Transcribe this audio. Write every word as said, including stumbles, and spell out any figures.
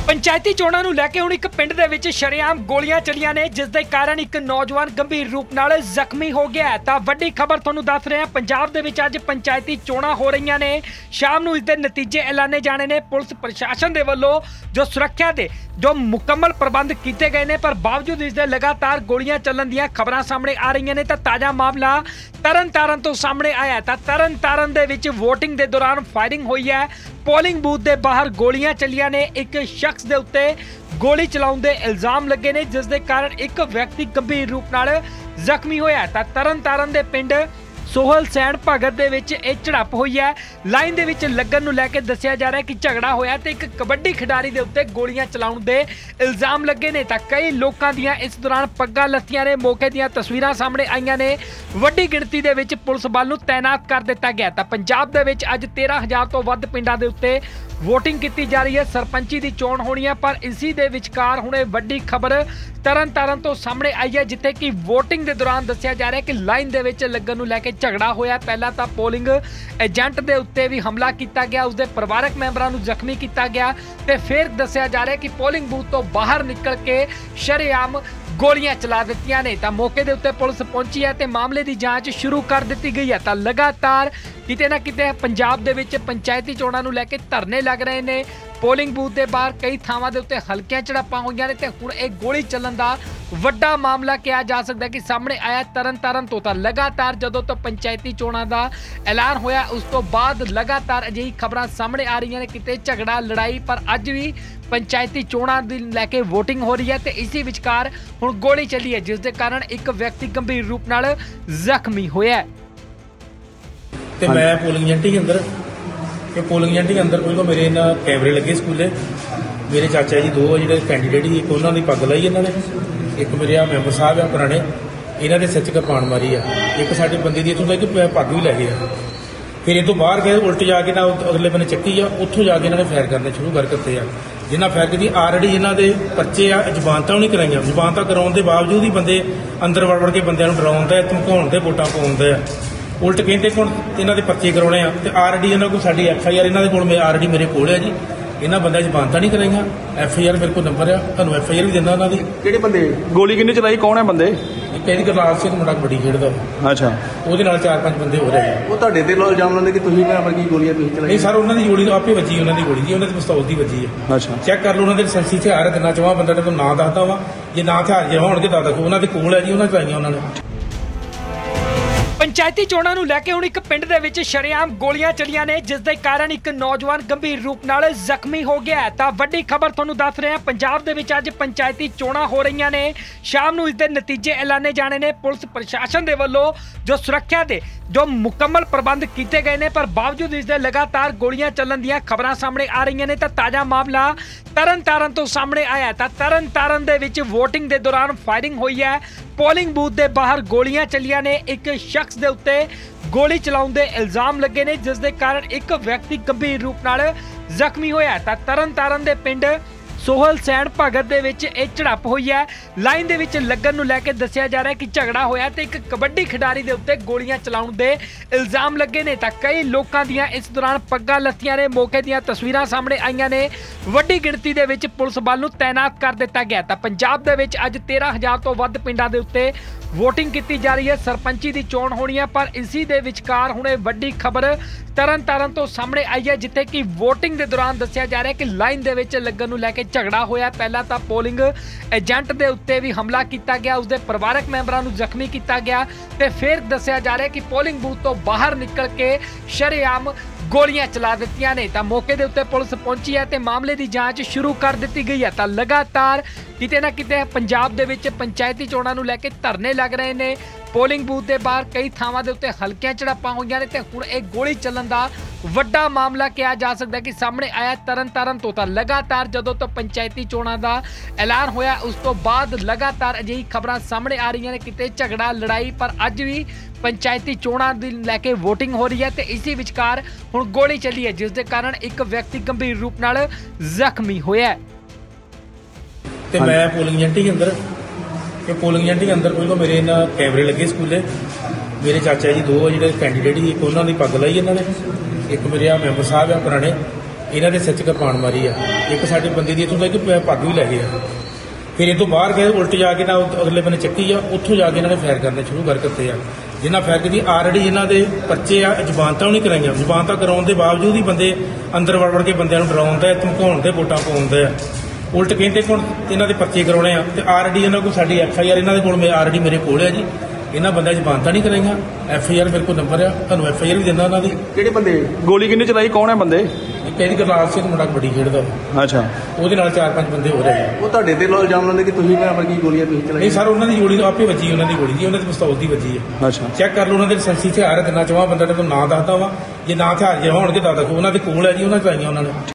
पंचायती चोणां नूं लैके हुण एक पिंड दे विच शरेआम गोलियां चलियां ने, जिस दे कारण एक नौजवान गंभीर रूप नाल जख्मी हो गया है। तां वड्डी खबर तुहानूं दस रहे हां, पंजाब दे विच अज पंचायती चोणां हो रहीआं ने। शाम नूं इस दे नतीजे ऐलाने जाने ने। पुलिस प्रशासन दे वल्लों जो सुरक्षा दे जो मुकम्मल प्रबंध किए गए ने, पर बावजूद इस दे लगातार गोलियां चलन दीआं खबरां सामने आ रहीआं ने। तां ताज़ा मामला तरन तारण तो सामने आया है। तां तरन तारण दे विच वोटिंग दे दौरान फायरिंग हुई है। पोलिंग बूथ दे बाहर गोलियां चलियां ने। एक शख्स दे उत्ते गोली चलाउण दे इल्जाम लगे ने, जिस दे कारण एक व्यक्ति गंभीर रूप नाल जख्मी होया। तां तरन तारण दे पिंड सोहल सैन भगत दे विच इह झड़प हुई है। लाइन दे विच लगन नूं लैके दस्सिया जा रहा है कि झगड़ा होया ते एक कबड्डी खिडारी दे उत्ते गोलियां चलाउण दे इल्जाम लगे ने। तां कई लोकां दीआं इस दौरान पग्गां लत्थियां ने। मौके दीआं तस्वीरां सामने आईआं ने। वड्डी गिणती दे विच पुलिस बल नूं तैनात कर दित्ता गया। तां पंजाब दे विच अज तेरह हज़ार तो वध पिंडां दे उत्ते वोटिंग की जा रही है। सरपंची की चोण होनी है, पर इसी दे विचकार हुणे वड्डी खबर तरन तारण तो सामने आई है, जिथे कि वोटिंग के दौरान दस्सिया जा रहा है कि लाइन दे विच लगन नूं लैके झगड़ा होया। पहला तो पोलिंग एजेंट के उत्ते भी हमला किया गया, उसके परिवारक मैंबरां नूं जख्मी किया गया, ते फिर दस्सिया जा रहा है कि पोलिंग बूथ तो बाहर निकल के शरेआम गोलियां चला दित्तियां ने। तां मौके दे उत्ते पुलिस पहुंची है ते मामले की जांच शुरू कर दी गई है। तां लगातार किते ना किते पंजाब दे विच पंचायती चोणां नूं लैके धरने लग रहे ने। पोलिंग बूथ के बाहर कई थावां दे उत्ते हल्कियां झड़पां होईयां ने ते हुण इह गोली चलन दा वड्डा मामला कहा जा सकदा है कि सामने आया तरन तारण तो। तां लगातार जदों तो पंचायती चोणां दा ऐलान होया, उस तो बाद लगातार अजिही खबरां सामने आ रही ने, किते झगड़ा लड़ाई, पर अज भी पंचायती चोणां दी लैके वोटिंग हो रही है ते इसी विचकार हुण गोली चली है, जिस दे कारण एक व्यक्ति गंभीर रूप नाल जख्मी होया है। ते मैं पोलिंग एजेंट ही अंदर कि पोलिंग एजेंट ही अंदर कोई मेरे ना कैमरे लगे स्कूले। मेरे चाचा जी दो जो कैंडीडेट ही, एक उन्होंने पग लाई इन्होंने, एक मेरे आ मैंबर साहब आ पुराने, इन्हों ने सिर च कृपान मारी है। एक साडे बंदे की इतों तक पग भी लै गए। फिर ये तो बाहर गए, उल्ट जाके ना अगले बने चक्की आ, उत्थों जाके इन्होंने फायर करने शुरू कर दिते आ। जिन्हें फायर की आलरेडी इन्हों के पर्चे आ, जमानतां नहीं कराइया। जमानतां कराने के बावजूद ही बंदे अंदर वड़ वड़ के बंदे डराउंदे, धमकाउंदे, वोटां पाउंदे आ। उल्ट कहते हुण इन्हों के पर्चे करवाने आ ते आलरेडी इन्होंने को साडी एफ आई आर इन्हों के आलरेडी मेरे कोल है जी। इन्होंने बंदे जमानतां नहीं कराइया, एफ आई आर मेरे को नंबर आ, तुहानूं एफ आई आर भी देना। उन्होंने किहड़े बंदे गोली किन्ने चलाई, कौन है बंदे? कहती गुरलाल सिंह मुंडा कबड्डी खेडदा। अच्छा, ਉਹਦੇ ਨਾਲ ਚਾਰ ਪੰਜ ਬੰਦੇ ਹੋ ਰਹੇ। ਉਹ ਤੁਹਾਡੇ ਤੇ ਇਲਜ਼ਾਮ ਲਾਉਂਦੇ ਕਿ ਤੁਸੀਂ ਮੈਂ ਵਰਗੀ ਗੋਲੀਆਂ ਤੁਸੀਂ ਚਲਾਈ? ਨਹੀਂ ਸਰ, ਉਹਨਾਂ ਦੀ ਗੋਲੀ ਆਪੇ ਵੱਜੀ, ਉਹਨਾਂ ਦੀ ਗੋਲੀ ਜੀ, ਉਹਨਾਂ ਦੀ ਪਿਸਤੌਲ ਦੀ ਵੱਜੀ ਹੈ। ਅੱਛਾ, ਚੈੱਕ ਕਰ ਲਓ ਉਹਨਾਂ ਦੇ ਲਾਇਸੈਂਸੀ ਹਥਿਆਰ ਕਿੰਨਾ ਚਾਹਾਂ ਬੰਦਾ ਤੇ ਨਾਂ ਦੱਸਦਾ ਵਾ, ਜੇ ਨਾਂ ਹਥਿਆਰ ਜੇ ਹੋਣਗੇ ਤਾਂ ਦੱਸੋ। ਉਹਨਾਂ ਦੇ ਕੋਲ ਹੈ ਜੀ, ਉਹਨਾਂ ਚਲਾਈਆਂ ਉਹਨਾਂ ਨੇ। पंचायती चोणां नूं लैके हुण एक पिंड दे विच शरेआम गोलियां चलियां ने, जिस दे कारण एक नौजवान गंभीर रूप नाल जख्मी हो गया है। तां वड्डी खबर तुहानूं दस रहे हां, पंजाब दे विच अज पंचायती चोणां हो रहीआं ने। शाम नूं इस दे नतीजे ऐलाने जाने ने। पुलिस प्रशासन दे वल्लों जो सुरक्षा दे जो मुकम्मल प्रबंध किए गए ने, पर बावजूद इस दे लगातार गोलियां चलन दीआं खबरां सामने आ रहीआं ने। तां ताज़ा मामला तरन तारण तो सामने आया। तां तरन तारण दे विच वोटिंग दे दौरान फायरिंग हुई है। पोलिंग बूथ के बाहर गोलियां चलियां ने। एक शख्स दे उत्ते गोली चलाउण दे इल्जाम लगे ने, जिस दे कारण एक व्यक्ति गंभीर रूप नाल जख्मी होया। तां तरन तारण दे पिंड सोहल सैन भगत दे विच इह झड़प हुई है। लाइन दे विच लगन नूं लैके दस्सिया जा रहा है कि झगड़ा होया ते एक कबड्डी खिडारी दे उत्ते गोलियां चलाउण दे इल्जाम लगे ने। तां कई लोकां दीआं इस दौरान पग्गां लत्थियां ने। मौके दीआं तस्वीरां सामने आईआं ने। वड्डी गिणती दे विच पुलिस बल नूं तैनात कर दित्ता गया। तां पंजाब दे विच अज तेरह हज़ार तो वध पिंडां दे उत्ते वोटिंग की जा रही है। सरपंची की चोण होनी है, पर इसी दे विचकार हुणे वड्डी खबर तरन तारण तो सामने आई है, जिथे कि वोटिंग के दौरान दस्सिया जा रहा है कि लाइन दे विच लगन नूं लैके झगड़ा होया। पहला तो पोलिंग एजेंट के उत्ते भी हमला किया गया, उसके परिवारक मैंबरां नूं जख्मी किया गया, ते फिर दस्सिया जा रहा है कि पोलिंग बूथ तो बाहर निकल के शरेआम गोलियां चला दित्तियां ने। तां मौके दे उत्ते पुलिस पहुंची है ते मामले की जांच शुरू कर दी गई है। तां लगातार किते ना किते पंजाब दे विच पंचायती चोणां नूं लैके धरने लग रहे ने। पोलिंग बूथ के बाहर कई थावां दे उत्ते हल्कियां झड़पां होईयां ने ते हुण इह गोली चलन दा वड्डा मामला कहा जा सकदा है कि सामने आया तरन तारण तो। तां लगातार जदों तो पंचायती चोणां दा ऐलान होया, उस तो बाद लगातार अजिही खबरां सामने आ रही ने, किते झगड़ा लड़ाई, पर अज भी पंचायती चोणां दी लैके वोटिंग हो रही है ते इसी विचकार हुण गोली चली है, जिस दे कारण एक व्यक्ति गंभीर रूप नाल जख्मी होया। ते मैं पोलिंग एजेंट ही अंदर कि पोलिंग एजेंट ही अंदर कोई मेरे ना कैमरे लगे स्कूले। मेरे चाचा जी दो जो कैंडीडेट ही, एक उन्होंने पग लाई इन्होंने, एक मेरे आ मैंबर साहब आ पुराने, ਇਹਨਾਂ ਦੇ ਸਿਰ 'ਚ ਕਿਰਪਾਨ ਮਾਰੀ ਆ। ਇੱਕ ਸਾਡੇ ਬੰਦੇ ਦੀ ਇੱਥੋਂ ਤੱਕ ਕਿ ਪੱਗ ਵੀ ਲੈ ਗਏ ਆ। ਫਿਰ ਇਹ ਤੋਂ ਬਾਹਰ ਗਏ, ਉਲਟ ਜਾ ਕੇ ਨਾ ਅਗਲੇ ਬੰਨੇ ਚੱਕੀ ਆ, ਉੱਥੋਂ ਜਾ ਕੇ ਇਹਨਾਂ ਨੇ ਫਾਇਰ ਕਰਨੇ ਸ਼ੁਰੂ ਕਰ ਦਿੱਤੇ ਆ। ਜਿਨ੍ਹਾਂ ਫਾਇਰ ਕੀਤੀ ਆਲਰੇਡੀ ਇਹਨਾਂ ਦੇ ਪਰਚੇ ਆ, ਜ਼ਮਾਨਤਾਂ ਵੀ ਨਹੀਂ ਕਰਾਈਆਂ। ਜ਼ਮਾਨਤਾਂ ਕਰਾਉਣ ਦੇ ਬਾਵਜੂਦ ਹੀ ਬੰਦੇ ਅੰਦਰ ਵੜ ਵੜ ਕੇ ਬੰਦਿਆਂ ਨੂੰ ਡਰਾਉਂਦੇ, ਧਮਕਾਉਣ ਦੇ, ਵੋਟਾਂ ਪਾਉਂਦੇ ਆ। ਉਲਟ ਕਹਿੰਦੇ ਹੁਣ ਇਹਨਾਂ ਦੇ ਪਰਚੇ ਕਰਾਉਣੇ ਆ ਤੇ ਆਲਰੇਡੀ ਇਹਨਾਂ ਕੋਲ ਸਾਡੀ ਐਫ ਆਈ ਆਰ ਇਹਨਾਂ ਦੇ ਕੋਲ ਆਲਰੇਡੀ ਮੇਰੇ ਕੋਲ ਹੈ ਜੀ। ਇਹਨਾਂ ਬੰਦਿਆਂ ਜ਼ਮਾਨਤਾਂ ਨਹੀਂ ਕਰਾਈਆਂ। ਐਫ ਆਈ ਆਰ ਮੇਰੇ ਕੋਲ ਨੰਬਰ ਆ, ਤੁਹਾਨੂੰ ਐਫ ਆਈ ਆਰ ਵੀ ਦਿੰਦਾ ਉਹਨਾਂ ਦੀ। ਕਿਹੜੇ ਬੰਦੇ ਗੋਲੀ ਕਿੰਨੇ ਚਲਾਈ, ਕੌਣ ਹੈ ਬੰਦੇ? ਇੱਕ ਇਹਦੀ ਗੁਰਲਾਲ ਸਿੰਘ ਮੁੰਡਾ ਕਬੱਡੀ ਖੇਡਦਾ, ਅੱਛਾ, ਉਹਦੇ ਨਾਲ ਚਾਰ ਪੰਜ ਬੰਦੇ ਹੋ ਰਹੇ ਆ। ਉਹ ਤੁਹਾਡੇ ਤੇ ਇਲਜ਼ਾਮ ਲਾਉਂਦੇ ਕਿ ਤੁਸੀਂ ਮੈਂ ਵਰਗੀ ਗੋਲੀਆਂ ਤੁਸੀਂ ਚਲਾਈ? ਨਹੀਂ ਸਰ, ਉਹਨਾਂ ਦੀ ਗੋਲੀ ਆਪੇ ਵੱਜੀ, ਉਹਨਾਂ ਦੀ ਗੋਲੀ ਜੀ, ਉਹਨਾਂ ਦੀ ਪਿਸਤੌਲ ਦੀ ਵੱਜੀ ਹੈ। ਅੱਛਾ, ਚੈੱਕ ਕਰ ਲਓ ਉਹਨਾਂ ਦੇ ਲਾਇਸੈਂਸੀ ਹਥਿਆਰ ਕਿੰਨਾ ਚਵਾਂ ਬੰਦਾ ਤੇ ਨਾਂ ਦੱਸਦਾ ਵਾ। ਜੇ ਨਾ ਹਥਿਆਰ ਜੇ ਹੋਣਗੇ ਤਾਂ ਦੱਸੋ। ਉਹਨਾਂ ਦੇ ਕੋਲ ਹੈ ਜੀ, ਉਹਨਾਂ ਚਲਾਈਆਂ ਉਹਨਾਂ ਨੇ।